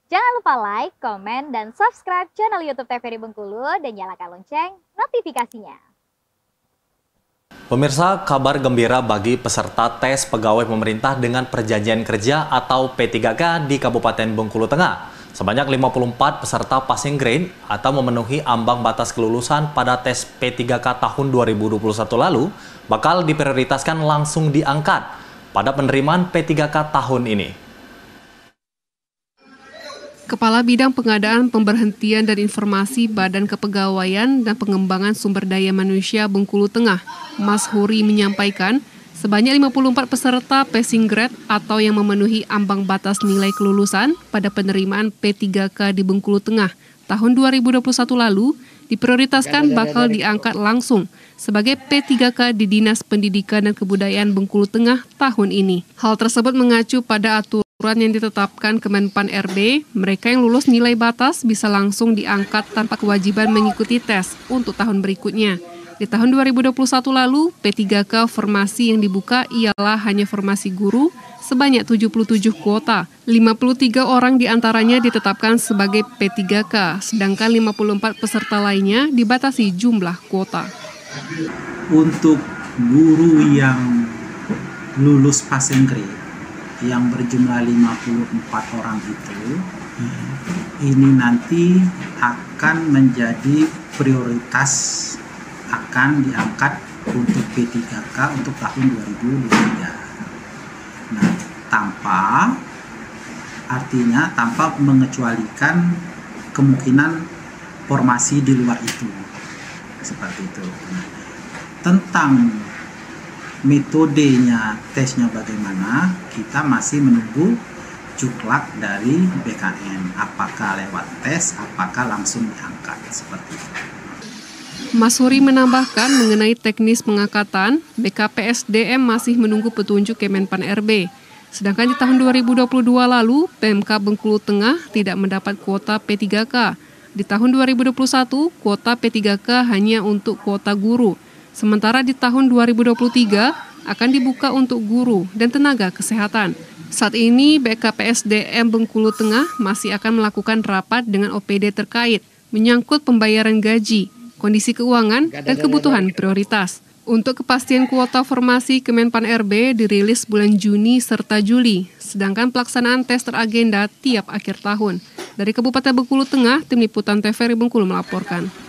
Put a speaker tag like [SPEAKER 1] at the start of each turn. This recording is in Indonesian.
[SPEAKER 1] Jangan lupa like, komen, dan subscribe channel YouTube TVRI Bengkulu dan nyalakan lonceng notifikasinya.
[SPEAKER 2] Pemirsa, kabar gembira bagi peserta tes pegawai pemerintah dengan perjanjian kerja atau P3K di Kabupaten Bengkulu Tengah. Sebanyak 54 peserta passing grade atau memenuhi ambang batas kelulusan pada tes P3K tahun 2021 lalu bakal diprioritaskan langsung diangkat pada penerimaan P3K tahun ini.
[SPEAKER 3] Kepala Bidang Pengadaan, Pemberhentian dan Informasi Badan Kepegawaian dan Pengembangan Sumber Daya Manusia Bengkulu Tengah, Mas Huri menyampaikan, sebanyak 54 peserta passing grade atau yang memenuhi ambang batas nilai kelulusan pada penerimaan P3K di Bengkulu Tengah tahun 2021 lalu diprioritaskan bakal diangkat langsung sebagai P3K di Dinas Pendidikan dan Kebudayaan Bengkulu Tengah tahun ini. Hal tersebut mengacu pada aturan yang ditetapkan Kemenpan RB, mereka yang lulus nilai batas bisa langsung diangkat tanpa kewajiban mengikuti tes untuk tahun berikutnya. Di tahun 2021 lalu, P3K formasi yang dibuka ialah hanya formasi guru sebanyak 77 kuota. 53 orang diantaranya ditetapkan sebagai P3K, sedangkan 54 peserta lainnya dibatasi jumlah kuota.
[SPEAKER 4] Untuk guru yang lulus passing grade, yang berjumlah 54 orang itu, ini nanti akan menjadi prioritas, akan diangkat untuk P3K untuk tahun 2023. Nah, tanpa mengecualikan kemungkinan formasi di luar itu, seperti itu. Nah, tentang metodenya, tesnya bagaimana, kita masih menunggu juklak dari BKN. Apakah lewat tes, apakah langsung diangkat, seperti itu.
[SPEAKER 3] Mas Huri menambahkan mengenai teknis pengangkatan, BKPSDM masih menunggu petunjuk Kemenpan RB. Sedangkan di tahun 2022 lalu, PMK Bengkulu Tengah tidak mendapat kuota P3K. Di tahun 2021, kuota P3K hanya untuk kuota guru. Sementara di tahun 2023 akan dibuka untuk guru dan tenaga kesehatan. Saat ini BKPSDM Bengkulu Tengah masih akan melakukan rapat dengan OPD terkait menyangkut pembayaran gaji, kondisi keuangan, dan kebutuhan prioritas. Untuk kepastian kuota formasi Kemenpan RB dirilis bulan Juni serta Juli, sedangkan pelaksanaan tes teragenda tiap akhir tahun. Dari Kabupaten Bengkulu Tengah, Tim Liputan TVRI Bengkulu melaporkan.